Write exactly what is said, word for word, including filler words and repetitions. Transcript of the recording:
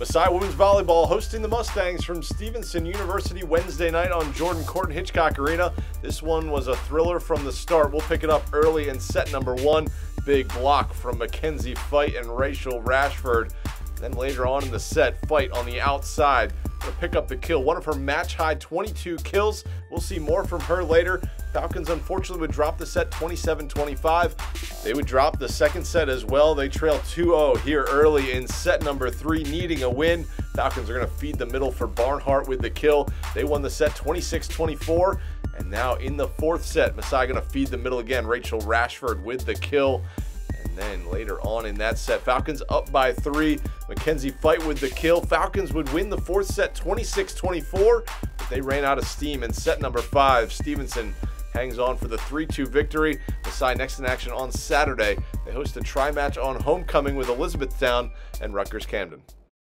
Messiah Women's Volleyball hosting the Mustangs from Stevenson University Wednesday night on Jordan Court in Hitchcock Arena. This one was a thriller from the start. We'll pick it up early in set number one. Big block from Mackenzie Fight and Rachel Rashford. Then later on in the set, Fight on the outside to pick up the kill. One of her match-high twenty-two kills. We'll see more from her later. Falcons unfortunately would drop the set twenty-seven twenty-five. They would drop the second set as well. They trail two oh here early in set number three, needing a win. Falcons are going to feed the middle for Barnhart with the kill. They won the set twenty-six twenty-four. And now in the fourth set, Messiah going to feed the middle again. Rachel Rashford with the kill. And then later on in that set, Falcons up by three. Mackenzie Fight with the kill. Falcons would win the fourth set twenty-six twenty-four, but they ran out of steam in set number five. Stevenson hangs on for the three two victory. Messiah next in action on Saturday. They host a tri-match on homecoming with Elizabethtown and Rutgers Camden.